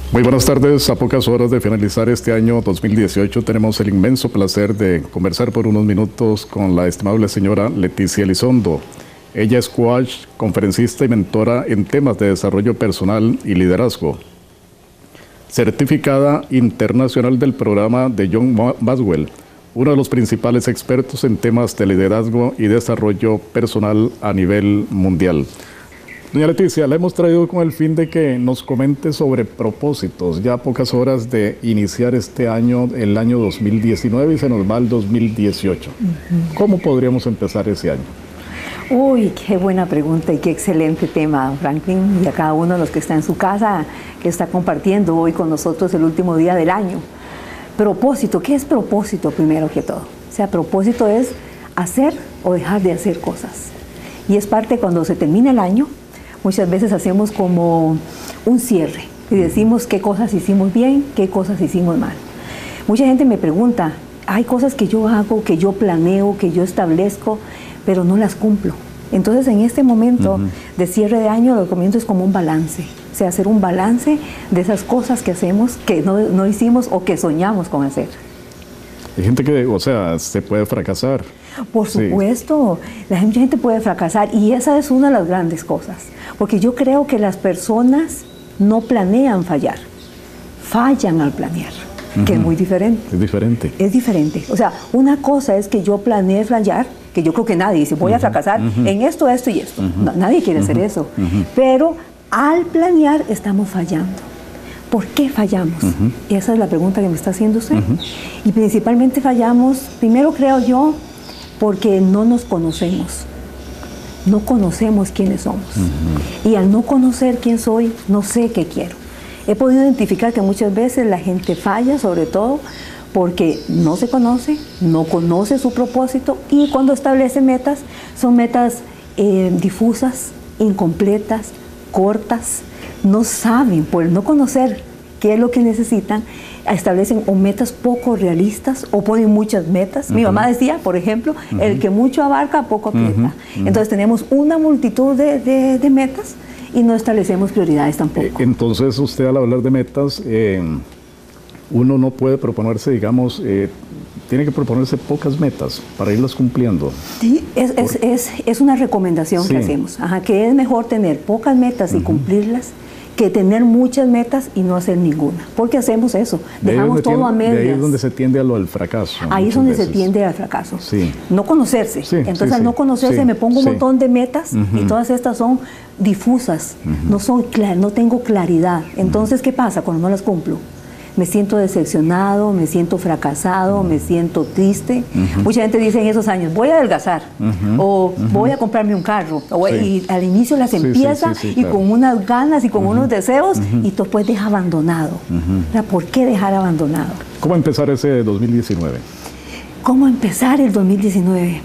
Muy buenas tardes. A pocas horas de finalizar este año 2018, tenemos el inmenso placer de conversar por unos minutos con la estimable señora Leticia Elizondo. Ella es coach, conferencista y mentora en temas de desarrollo personal y liderazgo. Certificada internacional del programa de John Maxwell, uno de los principales expertos en temas de liderazgo y desarrollo personal a nivel mundial. Doña Leticia, la hemos traído con el fin de que nos comente sobre propósitos. Ya a pocas horas de iniciar este año, el año 2019, y se nos va el 2018. ¿Cómo podríamos empezar ese año? Uy, qué buena pregunta y qué excelente tema, Franklin, y a cada uno de los que está en su casa, que está compartiendo hoy con nosotros el último día del año. Propósito, ¿qué es propósito primero que todo? O sea, propósito es hacer o dejar de hacer cosas. Y es parte cuando se termina el año. Muchas veces hacemos como un cierre y decimos qué cosas hicimos bien, qué cosas hicimos mal. Mucha gente me pregunta, hay cosas que yo hago, que yo planeo, que yo establezco, pero no las cumplo. Entonces en este momento de cierre de año lo recomiendo es como un balance. O sea, hacer un balance de esas cosas que hacemos, que no hicimos o que soñamos con hacer. Hay gente que, o sea, se puede fracasar. Por supuesto, mucha gente puede fracasar y esa es una de las grandes cosas. Porque yo creo que las personas no planean fallar, fallan al planear, que es muy diferente. Es diferente. Es diferente. O sea, una cosa es que yo planeé fallar, que yo creo que nadie dice, voy a fracasar en esto, esto y esto. No, nadie quiere hacer eso. Pero al planear estamos fallando. ¿Por qué fallamos? Esa es la pregunta que me está haciendo usted. Y principalmente fallamos, primero creo yo, porque no nos conocemos. No conocemos quiénes somos. Y al no conocer quién soy, no sé qué quiero. He podido identificar que muchas veces la gente falla, sobre todo porque no se conoce, no conoce su propósito, y cuando establece metas, son metas difusas, incompletas, cortas. No saben, por no conocer qué es lo que necesitan, establecen o metas poco realistas o ponen muchas metas. Mi mamá decía, por ejemplo, el que mucho abarca, poco aprieta. Entonces tenemos una multitud de metas y no establecemos prioridades tampoco. Entonces usted, al hablar de metas, uno no puede proponerse, digamos, tiene que proponerse pocas metas para irlas cumpliendo. Sí, es una recomendación que hacemos, que es mejor tener pocas metas y cumplirlas que tener muchas metas y no hacer ninguna. Porque hacemos eso, dejamos todo a medias. De ahí es donde se tiende a lo del fracaso. Ahí es donde se tiende al fracaso. Sí. No conocerse. Entonces al no conocerse me pongo un montón de metas y todas estas son difusas, no tengo claridad. Entonces, ¿qué pasa cuando no las cumplo? Me siento decepcionado, me siento fracasado, me siento triste. Mucha gente dice en esos años, voy a adelgazar, o voy a comprarme un carro, y al inicio las empieza y claro, con unas ganas y con unos deseos, y después deja abandonado. ¿Por qué dejar abandonado? ¿Cómo empezar ese 2019? ¿Cómo empezar el 2019?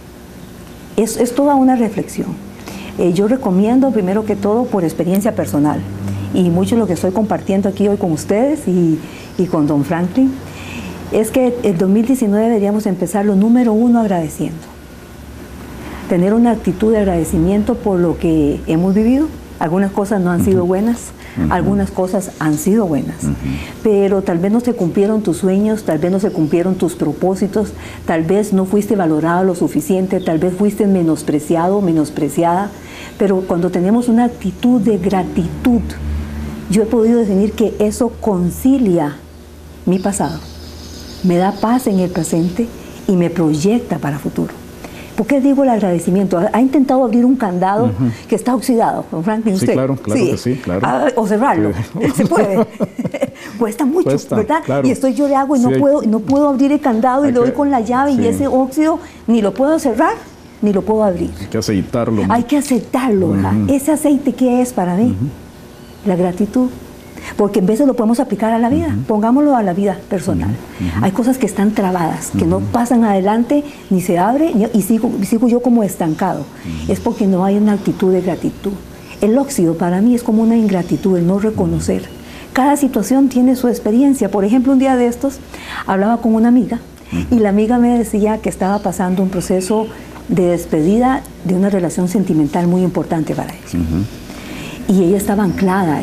Es toda una reflexión. Yo recomiendo, primero que todo, por experiencia personal, y mucho de lo que estoy compartiendo aquí hoy con ustedes y con don Franklin, es que el 2019 deberíamos empezar lo número uno agradeciendo. Tener una actitud de agradecimiento por lo que hemos vivido. Algunas cosas no han sido buenas, algunas cosas han sido buenas, pero tal vez no se cumplieron tus sueños, tal vez no se cumplieron tus propósitos, tal vez no fuiste valorado lo suficiente, tal vez fuiste menospreciado, menospreciada, pero cuando tenemos una actitud de gratitud, yo he podido definir que eso concilia mi pasado, me da paz en el presente y me proyecta para el futuro. ¿Por qué digo el agradecimiento? ¿Ha intentado abrir un candado que está oxidado, don Franklin, usted? Sí, claro que sí, claro. O cerrarlo, se puede. Cuesta mucho, ¿verdad? Claro. Y estoy yo le hago y no puedo abrir el candado y le doy con la llave y ese óxido ni lo puedo cerrar ni lo puedo abrir. Hay que aceitarlo. Hay que aceitarlo, ¿verdad? ¿Ese aceite qué es para mí? La gratitud. Porque en veces lo podemos aplicar a la vida, pongámoslo a la vida personal. Hay cosas que están trabadas, que no pasan adelante, ni se abre, y sigo yo como estancado. Es porque no hay una actitud de gratitud. El óxido para mí es como una ingratitud, el no reconocer. Cada situación tiene su experiencia. Por ejemplo, un día de estos hablaba con una amiga y la amiga me decía que estaba pasando un proceso de despedida de una relación sentimental muy importante para ella. Y ella estaba anclada ahí.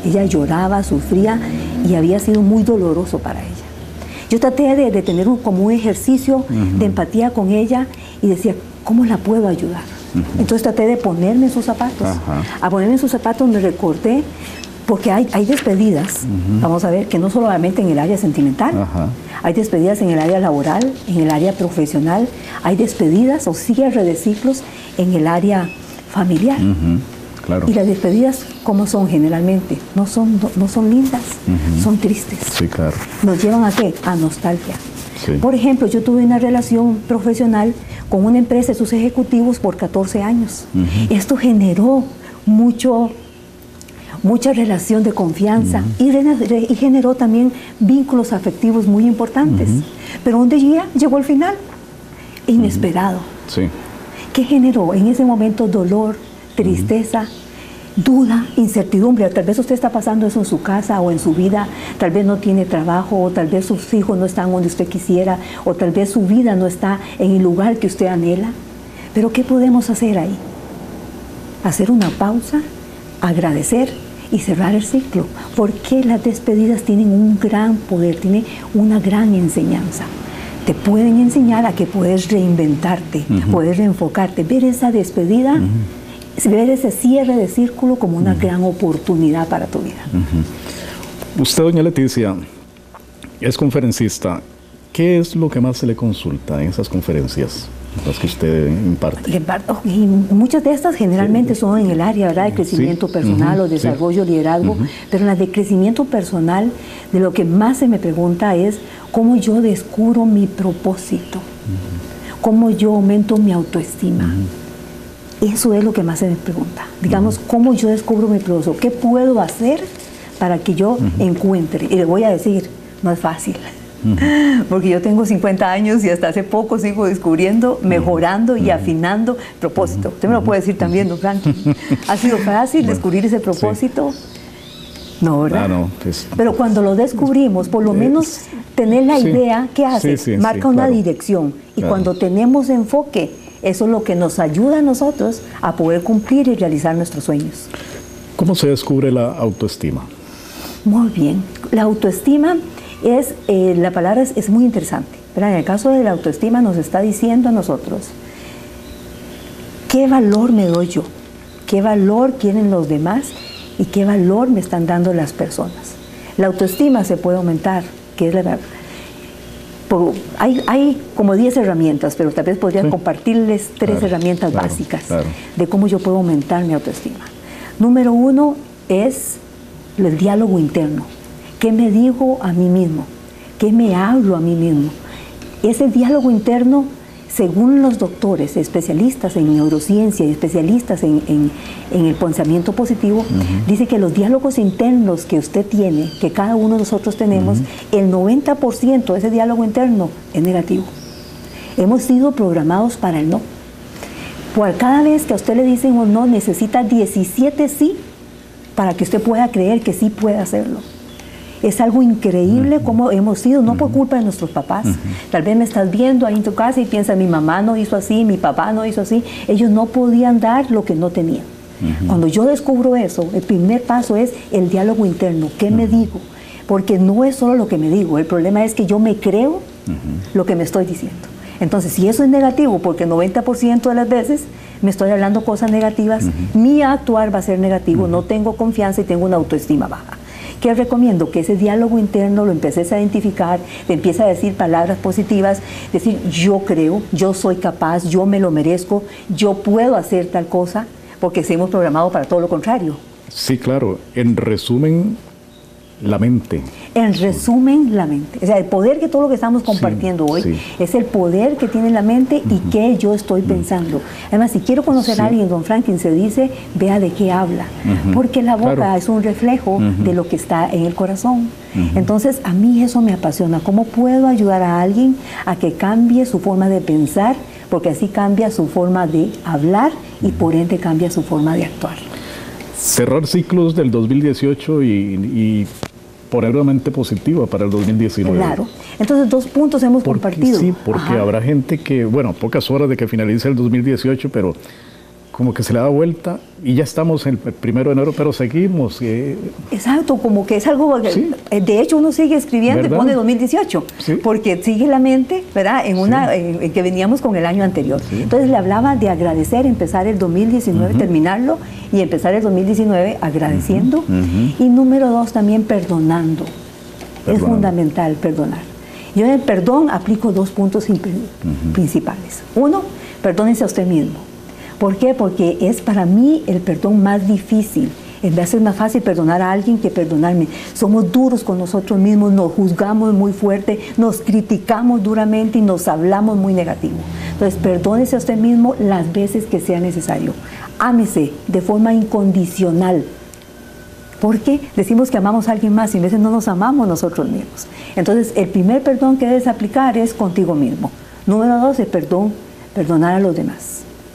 Ella lloraba, sufría y había sido muy doloroso para ella. Yo traté de tener como un ejercicio de empatía con ella y decía, ¿cómo la puedo ayudar? Entonces traté de ponerme en sus zapatos. A ponerme en sus zapatos me recordé, porque hay despedidas, vamos a ver, que no solamente en el área sentimental, hay despedidas en el área laboral, en el área profesional, hay despedidas o cierre de ciclos en el área familiar. Claro. Y las despedidas, ¿cómo son generalmente? No son lindas, son tristes. Sí, claro. ¿Nos llevan a qué? A nostalgia. Sí. Por ejemplo, yo tuve una relación profesional con una empresa de sus ejecutivos por 14 años. Esto generó mucha relación de confianza y generó también vínculos afectivos muy importantes. Pero un día llegó el final, inesperado. Sí. ¿Qué generó en ese momento? Dolor, tristeza, duda, incertidumbre. Tal vez usted está pasando eso en su casa o en su vida, tal vez no tiene trabajo, o tal vez sus hijos no están donde usted quisiera, o tal vez su vida no está en el lugar que usted anhela. Pero ¿qué podemos hacer ahí? Hacer una pausa, agradecer y cerrar el ciclo, porque las despedidas tienen un gran poder, tienen una gran enseñanza. Te pueden enseñar a que puedes reinventarte, puedes reenfocarte, ver esa despedida, ver ese cierre de círculo como una gran oportunidad para tu vida. Usted, doña Leticia, es conferencista. ¿Qué es lo que más se le consulta en esas conferencias, las que usted imparte? Y muchas de estas generalmente son en el área, ¿verdad?, de crecimiento personal o desarrollo, liderazgo, pero en las de crecimiento personal, de lo que más se me pregunta es cómo yo descubro mi propósito, cómo yo aumento mi autoestima. Eso es lo que más se me pregunta. Digamos, cómo yo descubro mi propósito, qué puedo hacer para que yo encuentre. Y le voy a decir, no es fácil. Porque yo tengo 50 años y hasta hace poco sigo descubriendo, mejorando y afinando propósito. Usted me lo puede decir también, don Franklin. ¿Ha sido fácil descubrir ese propósito? No, ¿verdad? No, pero cuando lo descubrimos, por lo menos tener la idea, ¿qué hace? Marca una dirección. Y cuando tenemos enfoque, eso es lo que nos ayuda a nosotros a poder cumplir y realizar nuestros sueños. ¿Cómo se descubre la autoestima? Muy bien. La autoestima es, la palabra es muy interesante. Pero en el caso de la autoestima nos está diciendo a nosotros, ¿qué valor me doy yo? ¿Qué valor quieren los demás? ¿Y qué valor me están dando las personas? La autoestima se puede aumentar, que es la verdad. Hay como 10 herramientas, pero tal vez podría compartirles 3 herramientas básicas de cómo yo puedo aumentar mi autoestima. Número 1 es el diálogo interno. ¿Qué me digo a mí mismo? ¿Qué me hablo a mí mismo? Ese diálogo interno, según los doctores, especialistas en neurociencia y especialistas en el pensamiento positivo, dice que los diálogos internos que usted tiene, que cada uno de nosotros tenemos, el 90% de ese diálogo interno es negativo. Hemos sido programados para el no. Por cada vez que a usted le dicen un no, necesita 17 sí para que usted pueda creer que sí puede hacerlo. Es algo increíble cómo hemos sido, no por culpa de nuestros papás. Tal vez me estás viendo ahí en tu casa y piensas, mi mamá no hizo así, mi papá no hizo así. Ellos no podían dar lo que no tenían. Cuando yo descubro eso, el primer paso es el diálogo interno. ¿Qué me digo? Porque no es solo lo que me digo, el problema es que yo me creo lo que me estoy diciendo. Entonces, si eso es negativo, porque el 90% de las veces me estoy hablando cosas negativas, mi actuar va a ser negativo, no tengo confianza y tengo una autoestima baja. ¿Qué recomiendo? Que ese diálogo interno lo empieces a identificar, te empieza a decir palabras positivas, decir yo creo, yo soy capaz, yo me lo merezco, yo puedo hacer tal cosa, porque hemos programado para todo lo contrario. Sí, claro. En resumen, la mente. En resumen, la mente. O sea, el poder que todo lo que estamos compartiendo hoy es el poder que tiene la mente y que yo estoy pensando. Además, si quiero conocer a alguien, don Franklin, se dice, vea de qué habla. Porque la boca es un reflejo de lo que está en el corazón. Entonces, a mí eso me apasiona. ¿Cómo puedo ayudar a alguien a que cambie su forma de pensar? Porque así cambia su forma de hablar y por ende cambia su forma de actuar. Cerrar ciclos del 2018 y poner una mente positiva para el 2019. Claro. Entonces, 2 puntos hemos compartido. Sí, porque habrá gente que, bueno, pocas horas de que finalice el 2018, pero como que se le da vuelta y ya estamos el 1 de enero, pero seguimos. Exacto, como que es algo que, sí. De hecho, uno sigue escribiendo, ¿verdad? Y pone 2018, sí. Porque sigue la mente, ¿verdad? En que veníamos con el año anterior. Sí. Entonces le hablaba de agradecer, empezar el 2019, terminarlo y empezar el 2019 agradeciendo. Y número 2, también perdonando. Es fundamental perdonar. Yo en el perdón aplico 2 puntos principales. 1, perdónense a usted mismo. ¿Por qué? Porque es para mí el perdón más difícil. En vez de ser más fácil perdonar a alguien que perdonarme. Somos duros con nosotros mismos, nos juzgamos muy fuerte, nos criticamos duramente y nos hablamos muy negativo. Entonces, perdónese a usted mismo las veces que sea necesario. Ámese de forma incondicional. Porque decimos que amamos a alguien más y a veces no nos amamos nosotros mismos. Entonces, el primer perdón que debes aplicar es contigo mismo. Número 2, el perdonar a los demás.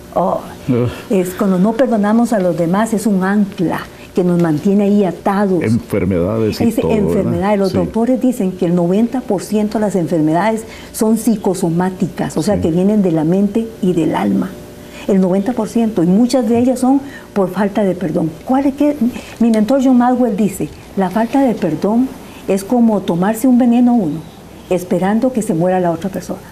Es cuando no perdonamos a los demás, es un ancla que nos mantiene ahí atados. Enfermedades y todo, enfermedades. Los doctores dicen que el 90% de las enfermedades son psicosomáticas, o sea, que vienen de la mente y del alma. El 90%, y muchas de ellas son por falta de perdón. ¿Cuál es que? Mi mentor John Maxwell dice, la falta de perdón es como tomarse un veneno uno, esperando que se muera la otra persona.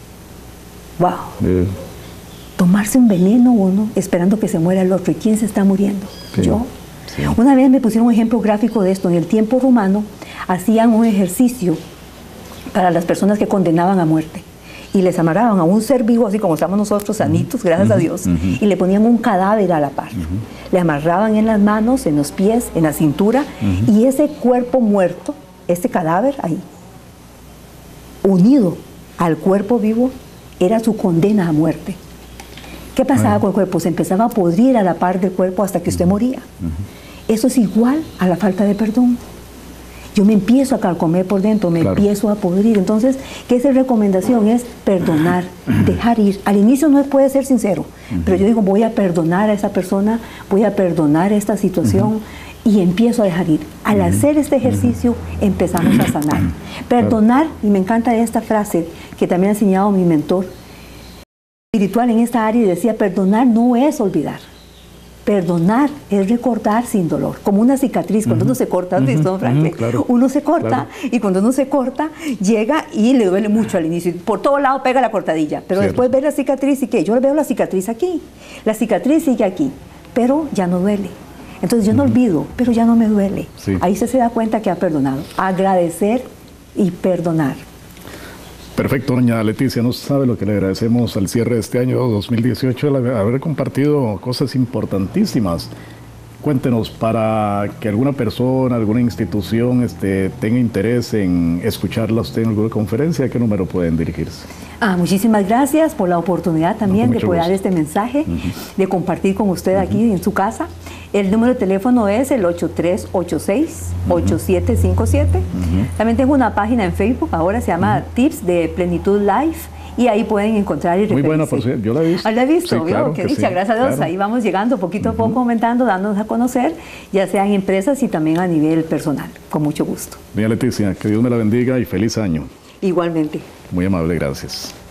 ¡Wow! Tomarse un veneno uno, esperando que se muera el otro. ¿Y quién se está muriendo? Sí. Yo. Sí. Una vez me pusieron un ejemplo gráfico de esto. En el tiempo romano hacían un ejercicio para las personas que condenaban a muerte. Y les amarraban a un ser vivo, así como estamos nosotros, sanitos, gracias a Dios, y le ponían un cadáver a la par. Le amarraban en las manos, en los pies, en la cintura, y ese cuerpo muerto, ese cadáver ahí, unido al cuerpo vivo, era su condena a muerte. ¿Qué pasaba con el cuerpo? Se empezaba a podrir a la par del cuerpo hasta que usted moría. Eso es igual a la falta de perdón. Yo me empiezo a carcomer por dentro, me empiezo a podrir. Entonces, ¿qué es la recomendación? Es perdonar, dejar ir. Al inicio no puede ser sincero, pero yo digo, voy a perdonar a esa persona, voy a perdonar esta situación y empiezo a dejar ir. Al hacer este ejercicio, empezamos a sanar. Perdonar, y me encanta esta frase que también ha enseñado mi mentor espiritual en esta área, y decía, perdonar no es olvidar. Perdonar es recordar sin dolor, como una cicatriz. Cuando uno se corta, ¿has visto, Franklin? Uno se corta y cuando uno se corta, llega y le duele mucho al inicio. Por todo lado pega la cortadilla, pero después ve la cicatriz y ¿qué? Yo veo la cicatriz aquí, la cicatriz sigue aquí, pero ya no duele. Entonces yo no olvido, pero ya no me duele. Ahí se da cuenta que ha perdonado. Agradecer y perdonar. Perfecto, doña Leticia, no sabe lo que le agradecemos al cierre de este año 2018, el haber compartido cosas importantísimas. Cuéntenos, para que alguna persona, alguna institución tenga interés en escucharla a usted en alguna conferencia, ¿a qué número pueden dirigirse? Muchísimas gracias por la oportunidad también de poder dar este mensaje, de compartir con usted aquí en su casa. El número de teléfono es el 8386-8757. También tengo una página en Facebook, ahora se llama Tips de Plenitud Life, y ahí pueden encontrar y referirse. Muy buena, por cierto, yo la he visto. ¿La he visto? Sí, claro, qué dicha, gracias a Dios. Ahí vamos llegando poquito a poco, aumentando, dándonos a conocer, ya sea en empresas y también a nivel personal, con mucho gusto. Doña Leticia, que Dios me la bendiga y feliz año. Igualmente. Muy amable, gracias.